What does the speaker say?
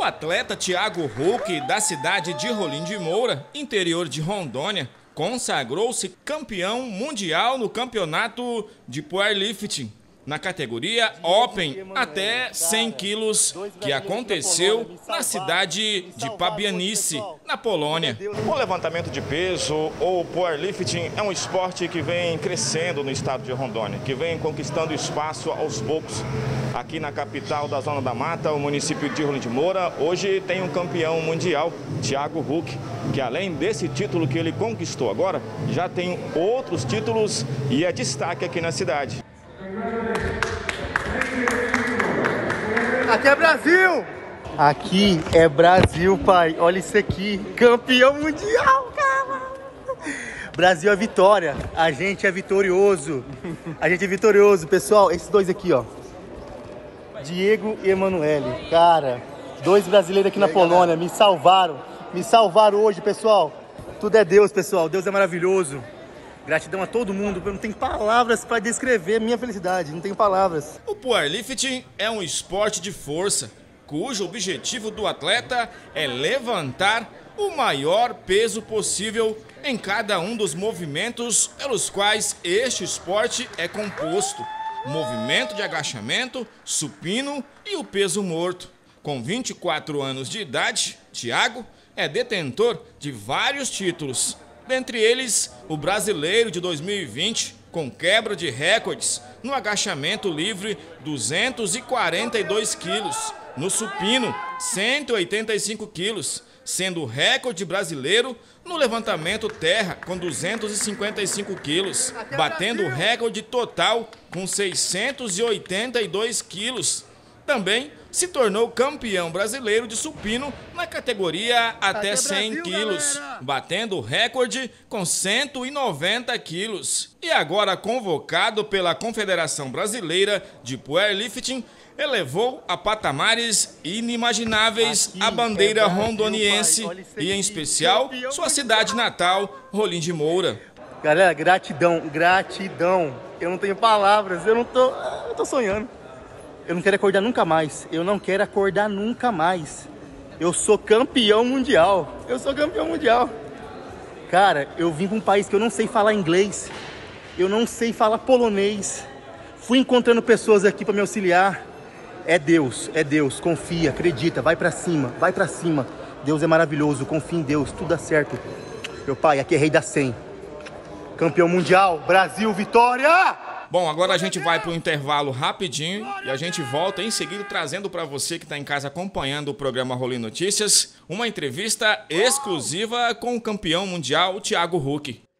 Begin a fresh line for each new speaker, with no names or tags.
O atleta Thiago Huck, da cidade de Rolim de Moura, interior de Rondônia, consagrou-se campeão mundial no campeonato de powerlifting, na categoria Open até 100 quilos, que aconteceu na cidade de Pabianice, na Polônia.
O levantamento de peso ou powerlifting é um esporte que vem crescendo no estado de Rondônia, que vem conquistando espaço aos poucos. Aqui na capital da Zona da Mata, o município de Rolim de Moura, hoje tem um campeão mundial, Thiago Huck, que além desse título que ele conquistou agora, já tem outros títulos e é destaque aqui na cidade.
Aqui é Brasil! Aqui é Brasil, pai. Olha isso aqui. Campeão mundial, cara! Brasil é vitória. A gente é vitorioso. A gente é vitorioso. Pessoal, esses dois aqui, ó. Diego e Emanuele. Cara, dois brasileiros aqui na Polônia. Me salvaram. Me salvaram hoje, pessoal. Tudo é Deus, pessoal. Deus é maravilhoso. Gratidão a todo mundo, eu não tenho palavras para descrever minha felicidade, não tenho palavras.
O powerlifting é um esporte de força, cujo objetivo do atleta é levantar o maior peso possível em cada um dos movimentos pelos quais este esporte é composto. Movimento de agachamento, supino e o peso morto. Com 24 anos de idade, Thiago é detentor de vários títulos. Dentre eles, o brasileiro de 2020, com quebra de recordes no agachamento livre 242 quilos, no supino 185 quilos, sendo o recorde brasileiro no levantamento terra com 255 quilos, batendo o recorde total com 682 quilos. Também se tornou campeão brasileiro de supino na categoria até 100 quilos, batendo o recorde com 190 quilos. E agora convocado pela Confederação Brasileira de Powerlifting, elevou a patamares inimagináveis a bandeira rondoniense e, em especial, sua cidade natal, Rolim de Moura.
Galera, gratidão, gratidão. Eu não tenho palavras, eu tô sonhando. Eu não quero acordar nunca mais. Eu não quero acordar nunca mais. Eu sou campeão mundial. Eu sou campeão mundial. Cara, eu vim para um país que eu não sei falar inglês. Eu não sei falar polonês. Fui encontrando pessoas aqui para me auxiliar. É Deus. Confia, acredita, vai para cima, vai para cima. Deus é maravilhoso, confia em Deus, tudo dá certo. Meu pai, aqui é rei da 100. Campeão mundial, Brasil, vitória!
Bom, agora a gente vai para o intervalo rapidinho e a gente volta em seguida trazendo para você que está em casa acompanhando o programa Rolim Notícias uma entrevista exclusiva com o campeão mundial Thiago Huck.